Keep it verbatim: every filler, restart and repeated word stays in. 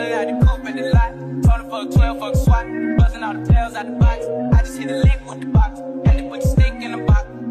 Out the coupe at the lot, twenty fuck twelve fuck SWAT, buzzing all the tails out the box. I just hit a lick with the box, had to put the stick in the box.